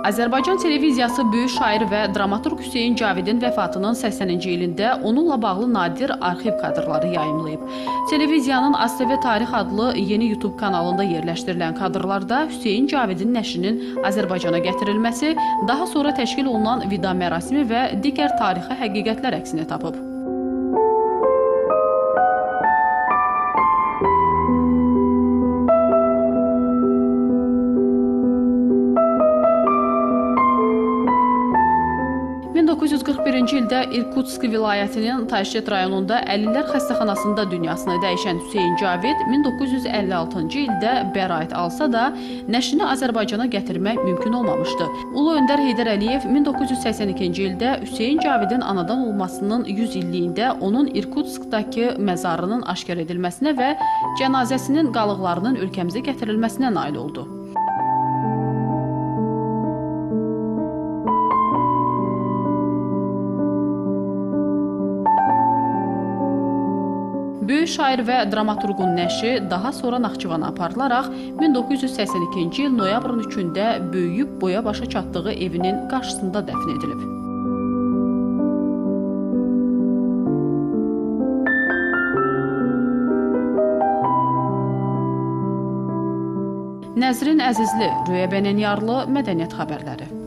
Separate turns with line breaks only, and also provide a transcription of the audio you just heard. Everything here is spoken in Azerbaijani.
Azərbaycan televiziyası böyük şair və dramaturq Hüseyn Cavidin vəfatının 80-ci ilində onunla bağlı nadir arxiv kadrları yayımlayıb. Televiziyanın ASTV Tarix adlı yeni YouTube kanalında yerləşdirilən kadrlarda Hüseyn Cavidin nəşinin Azərbaycana gətirilməsi, daha sonra təşkil olunan vida mərasimi və digər tarixi həqiqətlər əksini tapıb. ...1941-ci ildə İrkutsk vilayətinin Taşet rayonunda 50-lər xəstəxanasında dünyasını dəyişən Hüseyn Cavid 1956-cı ildə bəraət alsa da, nəşini Azərbaycana gətirmək mümkün olmamışdı. Ulu Öndər Heydər Əliyev 1982-ci ildə Hüseyn Cavidin anadan olmasının 100 illiyində onun İrkutskdakı məzarının aşkar edilməsinə və cənazəsinin qalıqlarının ölkəmizə gətirilməsinə nail oldu. Böyük şair və dramaturqun nəşi daha sonra Naxçıvana aparılaraq 1982-ci il noyabrın 3-də böyüyüb boya başa çatdığı evinin qarşısında dəfn edilib. Nəzrin Əzizli, Rüyə Bənənyarlı, Mədəniyyət xəbərləri.